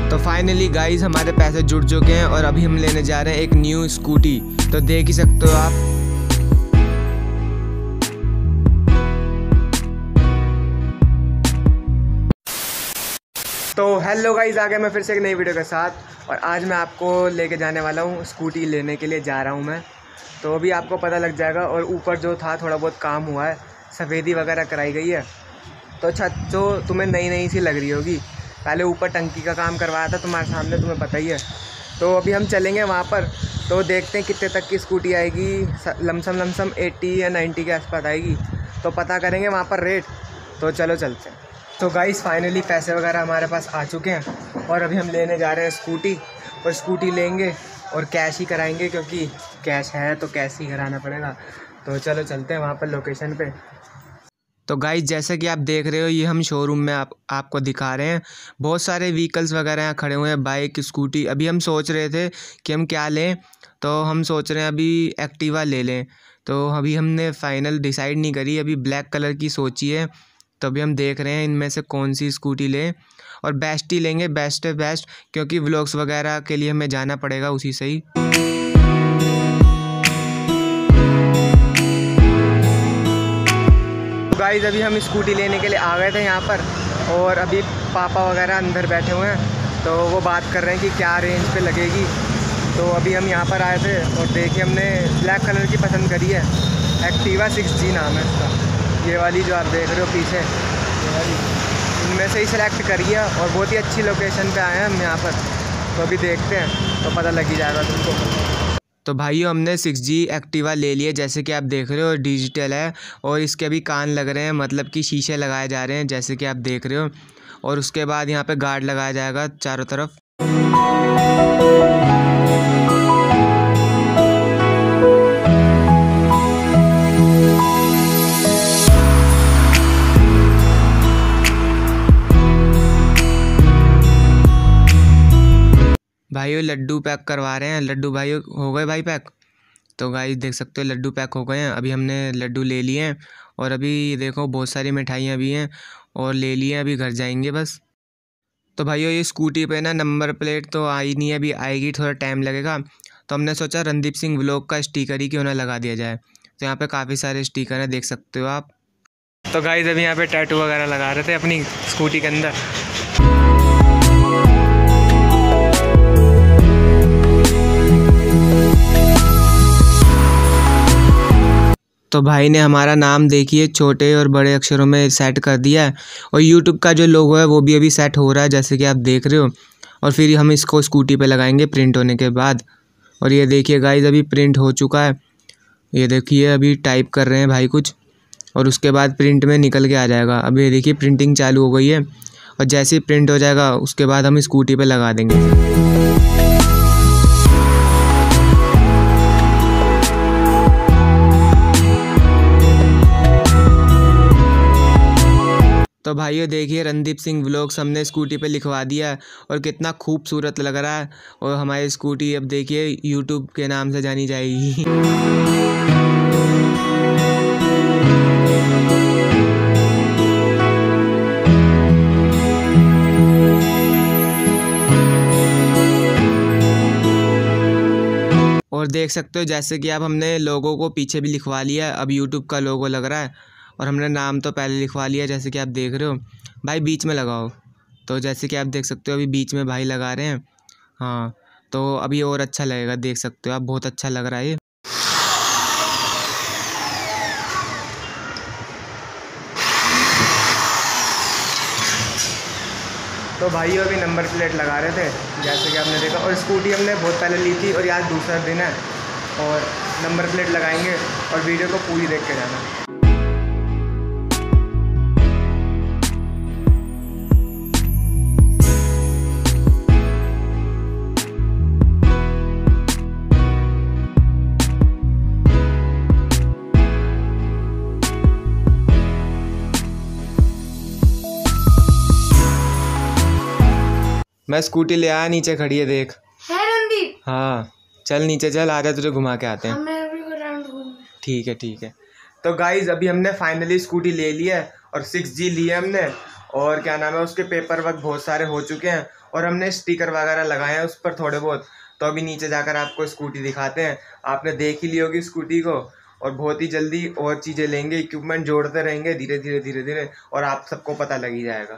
तो finally guys हमारे पैसे जुड़ चुके हैं और अभी हम लेने जा रहे हैं एक न्यू स्कूटी। तो देख ही सकते हो आप। तो हेलो गाइस, आ गया मैं फिर से एक नई वीडियो के साथ। और आज मैं आपको लेके जाने वाला हूँ, स्कूटी लेने के लिए जा रहा हूँ मैं। तो अभी आपको पता लग जाएगा। और ऊपर जो था थोड़ा बहुत काम हुआ है, सफ़ेदी वगैरह कराई गई है। तो छत जो तुम्हें नई नई सी लग रही होगी, पहले ऊपर टंकी का काम करवाया था तुम्हारे सामने, तुम्हें पता ही है। तो अभी हम चलेंगे वहाँ पर, तो देखते हैं कितने तक की स्कूटी आएगी। लमसम 80 या 90 के आसपास आएगी। तो पता करेंगे वहाँ पर रेट। तो चलो चलते हैं। तो गाइस फाइनली पैसे वगैरह हमारे पास आ चुके हैं और अभी हम लेने जा रहे हैं स्कूटी। और स्कूटी लेंगे और कैश ही कराएंगे, क्योंकि कैश है तो कैश ही कराना पड़ेगा। तो चलो चलते हैं वहाँ पर लोकेशन पे। तो गाइस जैसे कि आप देख रहे हो, ये हम शोरूम में आपको दिखा रहे हैं। बहुत सारे व्हीकल्स वगैरह यहाँ खड़े हुए हैं, बाइक, स्कूटी। अभी हम सोच रहे थे कि हम क्या लें, तो हम सोच रहे हैं अभी एक्टिवा ले लें। तो अभी हमने फाइनल डिसाइड नहीं करी, अभी ब्लैक कलर की सोची है। तो अभी हम देख रहे हैं इनमें से कौन सी स्कूटी लें, और बेस्ट ही लेंगे, बेस्ट है बेस्ट, क्योंकि व्लॉग्स वगैरह के लिए हमें जाना पड़ेगा उसी से ही। गाइस अभी हम स्कूटी लेने के लिए आ गए थे यहाँ पर, और अभी पापा वगैरह अंदर बैठे हुए हैं। तो वो बात कर रहे हैं कि क्या रेंज पे लगेगी। तो अभी हम यहाँ पर आए थे और देखिए हमने ब्लैक कलर की पसंद करी है। एक्टिवा 6G नाम है इसका। ये वाली जो आप देख रहे हो पीछे, ये वाली, इनमें से ही सिलेक्ट करिए। और बहुत ही अच्छी लोकेशन पे आए हैं हम यहाँ पर। तो अभी देखते हैं, तो पता लग ही जाएगा तुमको। तो भाइयों हमने 6G एक्टिवा ले लिया, जैसे कि आप देख रहे हो डिजिटल है। और इसके अभी कान लग रहे हैं, मतलब कि शीशे लगाए जा रहे हैं, जैसे कि आप देख रहे हो। और उसके बाद यहाँ पे गार्ड लगाया जाएगा चारों तरफ। भाइयों लड्डू पैक करवा रहे हैं। लड्डू भाइयों हो गए भाई पैक। तो गाइस देख सकते हो लड्डू पैक हो गए हैं। अभी हमने लड्डू ले लिए हैं और अभी देखो बहुत सारी मिठाइयाँ भी हैं और ले लिए हैं, अभी घर जाएंगे बस। तो भाइयों ये स्कूटी पे ना नंबर प्लेट तो आई नहीं है, अभी आएगी, थोड़ा टाइम लगेगा। तो हमने सोचा रणदीप सिंह व्लॉग का स्टिकर ही क्यों ना लगा दिया जाए। तो यहाँ पे काफ़ी सारे स्टिकर हैं, देख सकते हो आप। तो गाइस अभी यहाँ पे टैटू वगैरह लगा रहे थे अपनी स्कूटी के अंदर। तो भाई ने हमारा नाम देखिए छोटे और बड़े अक्षरों में सेट कर दिया है। और यूट्यूब का जो लोगो है वो भी अभी सेट हो रहा है, जैसे कि आप देख रहे हो। और फिर हम इसको स्कूटी पे लगाएंगे प्रिंट होने के बाद। और ये देखिए गाइस अभी प्रिंट हो चुका है। ये देखिए अभी टाइप कर रहे हैं भाई कुछ, और उसके बाद प्रिंट में निकल के आ जाएगा। अभी ये देखिए प्रिंटिंग चालू हो गई है, और जैसे ही प्रिंट हो जाएगा उसके बाद हम स्कूटी पर लगा देंगे। तो भाइयों देखिए रणदीप सिंह व्लॉग्स हमने स्कूटी पे लिखवा दिया है, और कितना खूबसूरत लग रहा है। और हमारी स्कूटी अब देखिए यूट्यूब के नाम से जानी जाएगी। और देख सकते हो जैसे कि अब हमने लोगों को पीछे भी लिखवा लिया है, अब यूट्यूब का लोगो लग रहा है। और हमने नाम तो पहले लिखवा लिया, जैसे कि आप देख रहे हो। भाई बीच में लगाओ। तो जैसे कि आप देख सकते हो अभी बीच में भाई लगा रहे हैं। हाँ तो अभी और अच्छा लगेगा, देख सकते हो आप, बहुत अच्छा लग रहा है ये। तो भाई अभी नंबर प्लेट लगा रहे थे, जैसे कि आपने देखा। और स्कूटी हमने बहुत पहले ली थी, और आज दूसरा दिन है। और नंबर प्लेट लगाएंगे, और वीडियो को पूरी देख के जाना। मैं स्कूटी ले आया, नीचे खड़ी है देख। है रणदीप? हाँ चल नीचे चल, आजा तुझे घुमा के आते हैं। मैं अभी को राउंड घूमूं। ठीक है ठीक है। तो गाइज अभी हमने फाइनली स्कूटी ले ली है, और 6G ली है हमने। और क्या नाम है, उसके पेपर वर्क बहुत सारे हो चुके हैं। और हमने स्टिकर वगैरह लगाए हैं उस पर थोड़े बहुत। तो अभी नीचे जाकर आपको स्कूटी दिखाते हैं। आपने देख ही ली होगी स्कूटी को, और बहुत ही जल्दी और चीज़ें लेंगे, इक्विपमेंट जोड़ते रहेंगे धीरे धीरे धीरे धीरे, और आप सबको पता लग ही जाएगा।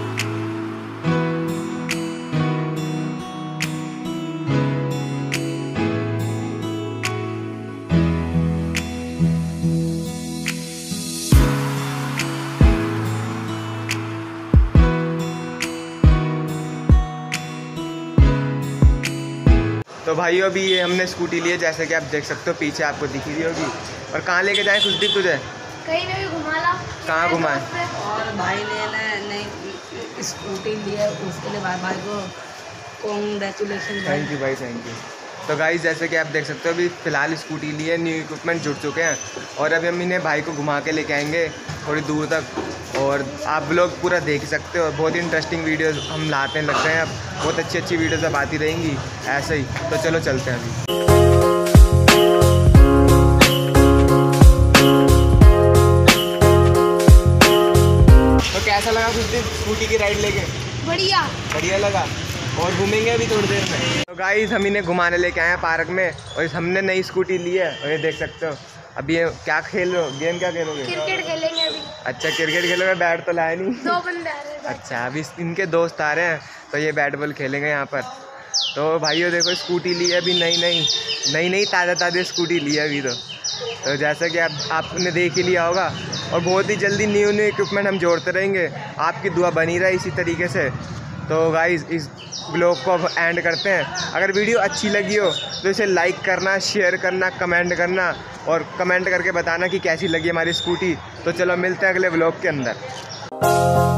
तो भाइयों अभी ये हमने स्कूटी ली है, जैसे कि आप देख सकते हो पीछे आपको दिख रही होगी। और कहाँ लेके जाए खुशदीप तुझे? कहीं भी घुमा ला। कहाँ घुमाए? और भाई ने नई स्कूटी ली है, उसके लिए भाई को कॉन्ग्रेचुलेशन। थैंक यू भाई, थैंक यू। तो गाइस जैसे कि आप देख सकते हो अभी फ़िलहाल स्कूटी ली है, न्यू इक्विपमेंट जुड़ चुके हैं, और अभी हम इन्हें भाई को घुमा के लेके आएंगे थोड़ी दूर तक, और आप लोग पूरा देख सकते हो। बहुत इंटरेस्टिंग वीडियोस हम लाते लगते हैं, अब बहुत अच्छी अच्छी वीडियोस अब आती रहेंगी ऐसे ही। तो चलो चलते हैं अभी। तो कैसा लगा कुछ दिन स्कूटी की राइड लेके? बढ़िया बढ़िया लगा, और घूमेंगे अभी थोड़ी देर में। तो गाइस हम इन्हें घुमाने लेके आए हैं पार्क में, और हमने नई स्कूटी ली है, और ये देख सकते हो। अभी ये क्या खेल रहे हो, गेम क्या खेलोगे? क्रिकेट खेलेंगे अभी। अच्छा क्रिकेट खेलोगे, बैट तो लाया नहीं? 2 बंदे आ रहे हैं। अच्छा अभी इनके दोस्त आ रहे हैं, तो ये बैट बॉल खेलेंगे यहाँ पर। तो भाइयों देखो स्कूटी ली है अभी, नई ताज़ा स्कूटी ली है अभी। तो जैसा कि आपने देख ही लिया होगा, और बहुत ही जल्दी न्यू इक्विपमेंट हम जोड़ते रहेंगे। आपकी दुआ बनी रहे इसी तरीके से। तो गाइस इस ब्लॉग को अब एंड करते हैं। अगर वीडियो अच्छी लगी हो तो इसे लाइक करना, शेयर करना, कमेंट करना, और कमेंट करके बताना कि कैसी लगी हमारी स्कूटी। तो चलो मिलते हैं अगले ब्लॉग के अंदर।